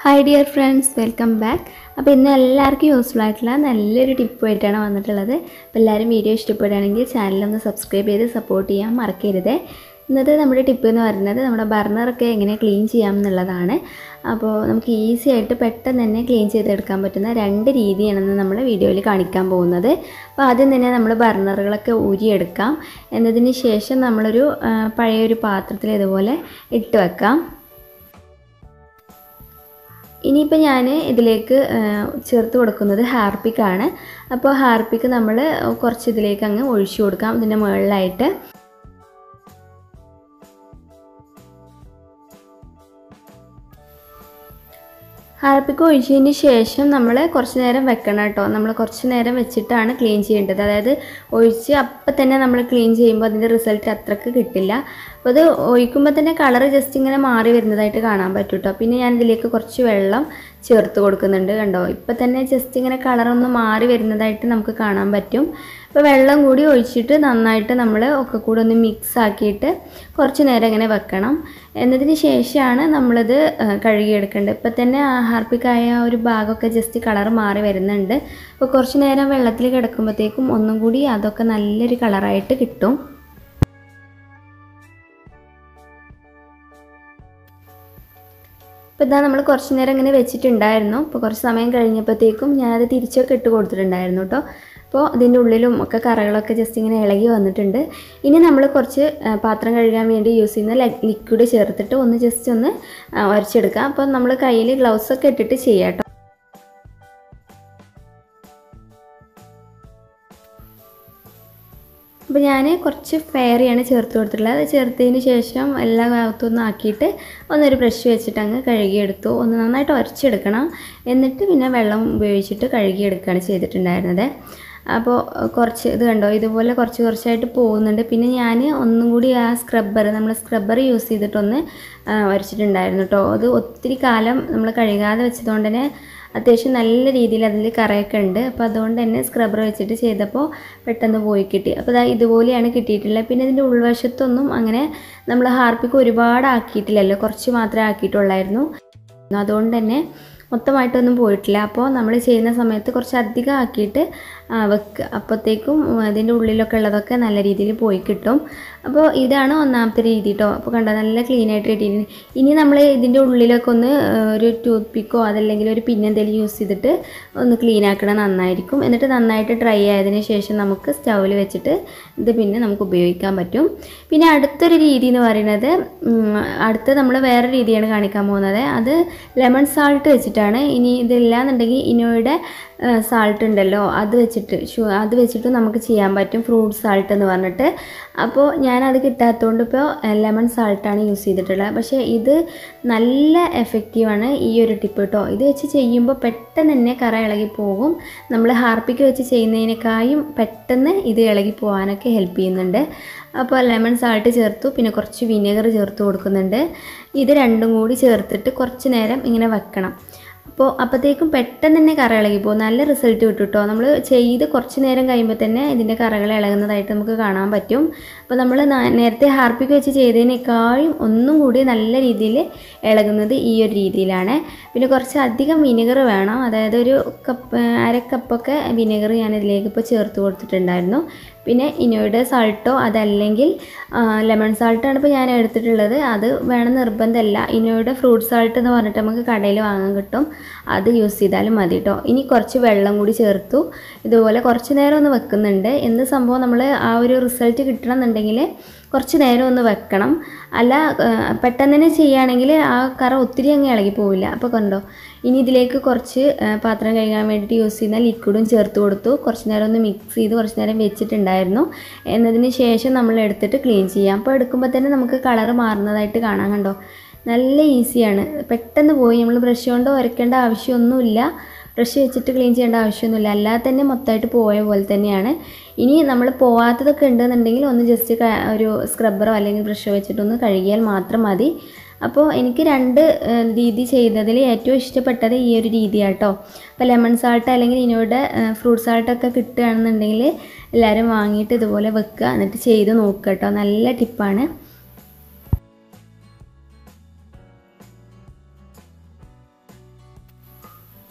Hi dear friends, welcome back. അപ്പോൾ ഇന്ന് എല്ലാവർക്കും യൂസ്ഫുൾ ആയിട്ടുള്ള നല്ലൊരു ടിപ്പുമായിട്ടാണ് വന്നിട്ടുള്ളത്. അപ്പോൾ എല്ലാവരും വീഡിയോ ഇഷ്ടപ്പെടുകയാണെങ്കിൽ ചാനലൊന്ന് സബ്സ്ക്രൈബ് ചെയ്ത് സപ്പോർട്ട് ചെയ്യാൻ മറക്കരുത്. ഇന്നത്തെ നമ്മുടെ ടിപ്പ് എന്ന് പറയുന്നത് നമ്മുടെ ബർണറൊക്കെ എങ്ങനെ ക്ലീൻ ചെയ്യാം എന്നുള്ളതാണ്. അപ്പോൾ നമുക്ക് ഈസി ആയിട്ട് പെട്ടെന്ന് തന്നെ ക്ലീൻ ചെയ്തെടുക്കാൻ പറ്റുന്ന രണ്ട് രീതിയാണെന്ന് നമ്മൾ വീഡിയോയിൽ കാണിക്കാൻ പോകുന്നത്. അപ്പോൾ ആദ്യം തന്നെ നമ്മൾ ബർണറുകളൊക്കെ ഊരിയെടുക്കാം. എന്നതിന് ശേഷം നമ്മളൊരു പഴയൊരു പാത്രത്തിൽ ഇതുപോലെ ഇട്ട് വെക്കാം. ഇനിയിപ്പോൾ ഞാൻ ഇതിലേക്ക് ചേർത്ത് കൊടുക്കുന്നത് ഹാർപ്പിക്കാണ്. അപ്പോൾ ഹാർപ്പിക്ക് നമ്മൾ കുറച്ച് ഇതിലേക്ക് അങ്ങ് ഒഴിച്ചു കൊടുക്കാം ഇതിൻ്റെ മുകളിലായിട്ട്. ഹാർപ്പിക്ക് ഒഴിച്ചതിന് ശേഷം നമ്മൾ കുറച്ച് നേരം വെക്കണം കേട്ടോ. നമ്മൾ കുറച്ച് നേരം വെച്ചിട്ടാണ് ക്ലീൻ ചെയ്യേണ്ടത്. അതായത് ഒഴിച്ച് അപ്പം തന്നെ നമ്മൾ ക്ലീൻ ചെയ്യുമ്പോൾ അതിൻ്റെ റിസൾട്ട് അത്രക്ക് കിട്ടില്ല. അപ്പോൾ അത് ഒഴിക്കുമ്പോൾ തന്നെ കളറ് ജസ്റ്റ് ഇങ്ങനെ മാറി വരുന്നതായിട്ട് കാണാൻ പറ്റും കേട്ടോ. പിന്നെ ഞാൻ ഇതിലേക്ക് കുറച്ച് വെള്ളം ചേർത്ത് കൊടുക്കുന്നുണ്ട്. കണ്ടോ, ഇപ്പം തന്നെ ജസ്റ്റ് ഇങ്ങനെ കളറൊന്ന് മാറി വരുന്നതായിട്ട് നമുക്ക് കാണാൻ പറ്റും. അപ്പോൾ വെള്ളം കൂടി ഒഴിച്ചിട്ട് നന്നായിട്ട് നമ്മൾ ഒക്കെ കൂടെ ഒന്ന് മിക്സ് ആക്കിയിട്ട് കുറച്ച് നേരം ഇങ്ങനെ വെക്കണം. എന്നതിന് ശേഷമാണ് നമ്മളിത് കഴുകിയെടുക്കേണ്ടത്. ഇപ്പം തന്നെ ഹാർപ്പിക്കായ ഒരു ഭാഗമൊക്കെ ജസ്റ്റ് കളർ മാറി വരുന്നുണ്ട്. അപ്പോൾ കുറച്ച് നേരം വെള്ളത്തിൽ കിടക്കുമ്പോഴത്തേക്കും ഒന്നും കൂടി അതൊക്കെ നല്ലൊരു കളറായിട്ട് കിട്ടും. അപ്പോൾ ഇതാ നമ്മൾ കുറച്ച് നേരം ഇങ്ങനെ വെച്ചിട്ടുണ്ടായിരുന്നു. അപ്പോൾ കുറച്ച് സമയം കഴിഞ്ഞപ്പോഴത്തേക്കും ഞാനത് തിരിച്ചൊക്കെ ഇട്ട് കൊടുത്തിട്ടുണ്ടായിരുന്നു കേട്ടോ. അപ്പോൾ ഇതിൻ്റെ ഉള്ളിലും ഒക്കെ കറകളൊക്കെ ജസ്റ്റ് ഇങ്ങനെ ഇളകി വന്നിട്ടുണ്ട്. ഇനി നമ്മൾ കുറച്ച് പാത്രം കഴുകാൻ വേണ്ടി യൂസ് ചെയ്യുന്ന ലിക്വിഡ് ചേർത്തിട്ട് ഒന്ന് ജസ്റ്റ് ഒന്ന് ഉരച്ചെടുക്കാം. അപ്പോൾ നമ്മൾ കയ്യിൽ ഗ്ലൗസൊക്കെ ഇട്ടിട്ട് ചെയ്യാം കേട്ടോ. അപ്പോൾ ഞാൻ കുറച്ച് ഫെയറിയാണ് ചേർത്ത് കൊടുത്തിട്ടുള്ളത്. അത് ചേർത്തതിന് ശേഷം എല്ലാ ഭാഗത്തൊന്നും ആക്കിയിട്ട് ഒന്നൊരു ബ്രഷ് വെച്ചിട്ട് അങ്ങ് കഴുകിയെടുത്തു. ഒന്ന് നന്നായിട്ട് ഉരച്ചെടുക്കണം. എന്നിട്ട് പിന്നെ വെള്ളം ഉപയോഗിച്ചിട്ട് കഴുകിയെടുക്കുകയാണ് ചെയ്തിട്ടുണ്ടായിരുന്നത്. അപ്പോൾ കുറച്ച് ഇത് കണ്ടോ, ഇതുപോലെ കുറച്ച് കുറച്ചായിട്ട് പോകുന്നുണ്ട്. പിന്നെ ഞാൻ ഒന്നും കൂടി ആ നമ്മൾ സ്ക്രബ്ബർ യൂസ് ചെയ്തിട്ടൊന്ന് ഉരച്ചിട്ടുണ്ടായിരുന്നു കേട്ടോ. അത് ഒത്തിരി കാലം നമ്മൾ കഴുകാതെ വെച്ചതുകൊണ്ട് തന്നെ അത്യാവശ്യം നല്ല രീതിയിൽ അതിൽ കറയൊക്കെ ഉണ്ട്. അപ്പോൾ അതുകൊണ്ട് തന്നെ സ്ക്രബ്ബർ വെച്ചിട്ട് ചെയ്തപ്പോൾ പെട്ടെന്ന് പോയി കിട്ടി. അപ്പോൾ ഇതുപോലെയാണ് കിട്ടിയിട്ടുള്ളത്. പിന്നെ ഇതിൻ്റെ ഉൾവശത്തൊന്നും അങ്ങനെ നമ്മൾ ഹാർപ്പിക്ക് ഒരുപാട് ആക്കിയിട്ടില്ലല്ലോ, കുറച്ച് മാത്രമേ ആക്കിയിട്ടുള്ളായിരുന്നു. അതുകൊണ്ട് തന്നെ മൊത്തമായിട്ടൊന്നും പോയിട്ടില്ല. അപ്പോൾ നമ്മൾ ചെയ്യുന്ന സമയത്ത് കുറച്ച് അധികം ആക്കിയിട്ട് വെക്കുക. അപ്പോഴത്തേക്കും അതിൻ്റെ ഉള്ളിലൊക്കെ ഉള്ളതൊക്കെ നല്ല രീതിയിൽ പോയി കിട്ടും. അപ്പോൾ ഇതാണ് ഒന്നാമത്തെ രീതി കേട്ടോ. അപ്പോൾ കണ്ടോ, നല്ല ക്ലീൻ ആയിട്ട് കിട്ടിയിട്ടുണ്ട്. ഇനി നമ്മൾ ഇതിൻ്റെ ഉള്ളിലൊക്കെ ഒന്ന് ഒരു ടൂത്ത് പിക്കോ അതല്ലെങ്കിൽ ഒരു പിന്നെന്തെങ്കിലും യൂസ് ചെയ്തിട്ട് ഒന്ന് ക്ലീൻ ആക്കണം, നന്നായിരിക്കും. എന്നിട്ട് നന്നായിട്ട് ഡ്രൈ ആയതിന് ശേഷം നമുക്ക് സ്റ്റൗവിൽ വെച്ചിട്ട് ഇത് പിന്നെ നമുക്ക് ഉപയോഗിക്കാൻ പറ്റും. പിന്നെ അടുത്തൊരു രീതി എന്ന് പറയുന്നത്, അടുത്ത നമ്മൾ വേറെ രീതിയാണ് കാണിക്കാൻ പോകുന്നത്. അത് ലെമൺ സാൾട്ട് വെച്ചിട്ടാണ്. ഇനി ഇതില്ലാന്നുണ്ടെങ്കിൽ ഇനോയുടെ സാൾട്ട് ഉണ്ടല്ലോ, അത് വെച്ചിട്ട് നമുക്ക് ചെയ്യാൻ പറ്റും. ഫ്രൂട്ട് സാൾട്ട് എന്ന് പറഞ്ഞിട്ട്. അപ്പോൾ ഞാനത് കിട്ടാത്തതുകൊണ്ട് ഇപ്പോൾ ലെമൺ സാൾട്ടാണ് യൂസ് ചെയ്തിട്ടുള്ളത്. പക്ഷേ ഇത് നല്ല എഫക്റ്റീവാണ് ഈ ഒരു ടിപ്പ് കേട്ടോ. ഇത് വെച്ച് ചെയ്യുമ്പോൾ പെട്ടെന്ന് തന്നെ കറ ഇളകി പോകും. നമ്മൾ ഹാർപ്പിക്ക് വെച്ച് ചെയ്യുന്നതിനേക്കാളും പെട്ടെന്ന് ഇത് ഇളകി പോകാനൊക്കെ ഹെൽപ്പ് ചെയ്യുന്നുണ്ട്. അപ്പോൾ ലെമൺ സാൾട്ട് ചേർത്തു, പിന്നെ കുറച്ച് വിനെഗർ ചേർത്ത് കൊടുക്കുന്നുണ്ട്. ഇത് രണ്ടും കൂടി ചേർത്തിട്ട് കുറച്ച് നേരം ഇങ്ങനെ വെക്കണം. അപ്പോഴത്തേക്കും പെട്ടെന്ന് തന്നെ കറ ഇളകി പോകും. നല്ല റിസൾട്ട് കിട്ടും കേട്ടോ. നമ്മൾ ചെയ്ത് കുറച്ച് നേരം കഴിയുമ്പോൾ തന്നെ ഇതിൻ്റെ കറകൾ ഇളകുന്നതായിട്ട് നമുക്ക് കാണാൻ പറ്റും. അപ്പോൾ നമ്മൾ നേരത്തെ ഹാർപ്പിക്ക് വെച്ച് ചെയ്തതിനേക്കാളും ഒന്നും കൂടി നല്ല രീതിയിൽ ഇളകുന്നത് ഈ ഒരു രീതിയിലാണ്. പിന്നെ കുറച്ച് അധികം വിനെഗർ വേണം. അതായത് ഒരു അരക്കപ്പൊക്കെ വിനെഗർ ഞാൻ ഇതിലേക്ക് ഇപ്പോൾ ചേർത്ത് കൊടുത്തിട്ടുണ്ടായിരുന്നു. പിന്നെ ഇനോയുടെ സാൾട്ടോ അതല്ലെങ്കിൽ ലെമൺ സാൾട്ടാണ് ഇപ്പോൾ ഞാൻ എടുത്തിട്ടുള്ളത്. അത് വേണം നിർബന്ധമല്ല. ഇനോയുടെ ഫ്രൂട്ട് സാൾട്ട് എന്ന് പറഞ്ഞിട്ട് നമുക്ക് കടയിൽ വാങ്ങാൻ കിട്ടും. അത് യൂസ് ചെയ്താലും മതി കേട്ടോ. ഇനി കുറച്ച് വെള്ളം കൂടി ചേർത്തു. ഇതുപോലെ കുറച്ച് നേരം ഒന്ന് വെക്കുന്നുണ്ട്. എന്ത് സംഭവം, നമ്മൾ ആ ഒരു റിസൾട്ട് കിട്ടണം എന്നുണ്ടെങ്കിൽ കുറച്ച് നേരം ഒന്ന് വെക്കണം. അല്ല പെട്ടെന്ന് തന്നെ ചെയ്യുകയാണെങ്കിൽ ആ കറ ഒത്തിരി അങ്ങ് ഇളകി പോവില്ല. അപ്പോൾ കണ്ടോ, ഇനി ഇതിലേക്ക് കുറച്ച് പാത്രം കഴുകാൻ വേണ്ടിയിട്ട് യൂസ് ചെയ്യുന്ന ലിക്വിഡും ചേർത്ത് കൊടുത്തു. കുറച്ച് നേരം ഒന്ന് മിക്സ് ചെയ്ത് കുറച്ച് നേരം വെച്ചിട്ടുണ്ടായിരുന്നു. എന്നതിന് ശേഷം നമ്മൾ എടുത്തിട്ട് ക്ലീൻ ചെയ്യാം. അപ്പോൾ എടുക്കുമ്പോൾ തന്നെ നമുക്ക് കളറ് മാറുന്നതായിട്ട് കാണാൻ. കണ്ടോ, നല്ല ഈസിയാണ്, പെട്ടെന്ന് പോയി. നമ്മൾ ബ്രഷ് കൊണ്ട് ഉരയ്ക്കേണ്ട ആവശ്യമൊന്നുമില്ല, ബ്രഷ് വെച്ചിട്ട് ക്ലീൻ ചെയ്യേണ്ട ആവശ്യമൊന്നുമില്ല. അല്ലാതെ തന്നെ മൊത്തമായിട്ട് പോയ പോലെ തന്നെയാണ്. ഇനി നമ്മൾ പോവാത്തതൊക്കെ ഉണ്ടെന്നുണ്ടെങ്കിൽ ഒന്ന് ജസ്റ്റ് ഒരു സ്ക്രബ്ബറോ അല്ലെങ്കിൽ ബ്രഷോ വെച്ചിട്ടൊന്ന് കഴുകിയാൽ മാത്രം മതി. അപ്പോൾ എനിക്ക് രണ്ട് രീതി ചെയ്തതിൽ ഏറ്റവും ഇഷ്ടപ്പെട്ടത് ഈ ഒരു രീതിയാണ് കേട്ടോ. അപ്പോൾ ലെമൺ സാൾട്ട് അല്ലെങ്കിൽ ഇനോയുടെ ഫ്രൂട്ട് സാൾട്ടൊക്കെ കിട്ടുകയാണെന്നുണ്ടെങ്കിൽ എല്ലാവരും വാങ്ങിയിട്ട് ഇതുപോലെ വെക്കുക, എന്നിട്ട് ചെയ്ത് നോക്കുക കേട്ടോ. നല്ല ടിപ്പാണ്.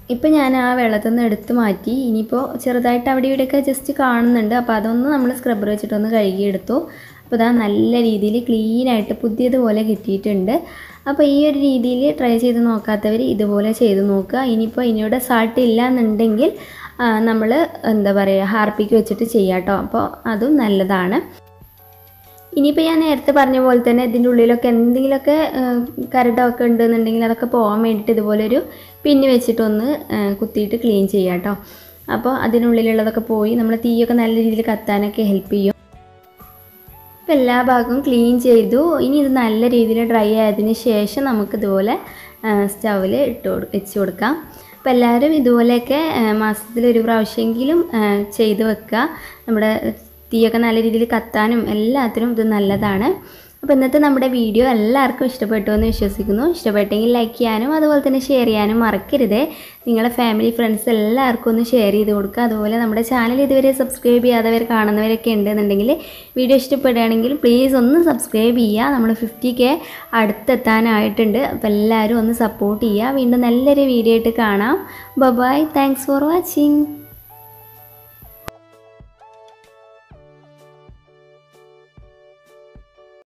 ഇപ്പോൾ ഞാൻ ആ വെള്ളത്തിൽ നിന്ന് എടുത്ത് മാറ്റി. ഇനിയിപ്പോൾ ചെറുതായിട്ട് അവിടെ ഇവിടെയൊക്കെ ജസ്റ്റ് കാണുന്നുണ്ട്. അപ്പോൾ അതൊന്ന് നമ്മൾ സ്ക്രബ്ബർ വെച്ചിട്ടൊന്ന് കഴുകിയെടുത്തു. അപ്പോൾ ഇതാ നല്ല രീതിയിൽ ക്ലീനായിട്ട് പുതിയതുപോലെ കിട്ടിയിട്ടുണ്ട്. അപ്പോൾ ഈ ഒരു രീതിയിൽ ട്രൈ ചെയ്ത് നോക്കാത്തവർ ഇതുപോലെ ചെയ്ത് നോക്കുക. ഇനിയിപ്പോൾ ഇതിനോട് സാൾട്ട് ഇല്ല എന്നുണ്ടെങ്കിൽ നമ്മൾ എന്താ പറയുക ഹാർപ്പിക്ക് വെച്ചിട്ട് ചെയ്യാം കേട്ടോ. അപ്പോൾ അതും നല്ലതാണ്. ഇനിയിപ്പോൾ ഞാൻ നേരത്തെ പറഞ്ഞ പോലെ തന്നെ ഇതിൻ്റെ ഉള്ളിലൊക്കെ എന്തെങ്കിലുമൊക്കെ കരടൊക്കെ ഉണ്ടെന്നുണ്ടെങ്കിൽ അതൊക്കെ പോകാൻ വേണ്ടിയിട്ട് ഇതുപോലൊരു പിന്ന് വെച്ചിട്ടൊന്ന് കുത്തിയിട്ട് ക്ലീൻ ചെയ്യാം കേട്ടോ. അപ്പോൾ അതിനുള്ളിലുള്ളതൊക്കെ പോയി നമ്മൾ തീയൊക്കെ നല്ല രീതിയിൽ കത്താനൊക്കെ ഹെൽപ്പ് ചെയ്യും. ഇപ്പോൾ എല്ലാ ഭാഗവും ക്ലീൻ ചെയ്തു. ഇനി ഇത് നല്ല രീതിയിൽ ഡ്രൈ ആയതിന് ശേഷം നമുക്കിതുപോലെ സ്റ്റൗവിൽ വെച്ച് കൊടുക്കാം. അപ്പോൾ എല്ലാവരും ഇതുപോലെയൊക്കെ മാസത്തിലൊരു പ്രാവശ്യമെങ്കിലും ചെയ്ത് വെക്കുക. നമ്മുടെ തീയൊക്കെ നല്ല രീതിയിൽ കത്താനും എല്ലാത്തിനും ഇത് നല്ലതാണ്. അപ്പോൾ ഇന്നത്തെ നമ്മുടെ വീഡിയോ എല്ലാവർക്കും ഇഷ്ടപ്പെട്ടു എന്ന് വിശ്വസിക്കുന്നു. ഇഷ്ടപ്പെട്ടെങ്കിൽ ലൈക്ക് ചെയ്യാനും അതുപോലെ തന്നെ ഷെയർ ചെയ്യാനും മറക്കരുത്. നിങ്ങളുടെ ഫാമിലി ഫ്രണ്ട്സ് എല്ലാവർക്കും ഒന്ന് ഷെയർ ചെയ്ത് കൊടുക്കുക. അതുപോലെ നമ്മുടെ ചാനൽ ഇതുവരെ സബ്സ്ക്രൈബ് ചെയ്യാത്തവർ കാണുന്നവരൊക്കെ ഉണ്ടെന്നുണ്ടെങ്കിൽ വീഡിയോ ഇഷ്ടപ്പെടുകയാണെങ്കിൽ പ്ലീസ് ഒന്ന് സബ്സ്ക്രൈബ് ചെയ്യുക. നമ്മൾ 50K അടുത്തെത്താനായിട്ടുണ്ട്. അപ്പോൾ എല്ലാവരും ഒന്ന് സപ്പോർട്ട് ചെയ്യുക. വീണ്ടും നല്ലൊരു വീഡിയോ ആയിട്ട് കാണാം. ബൈ. Thanks for watching.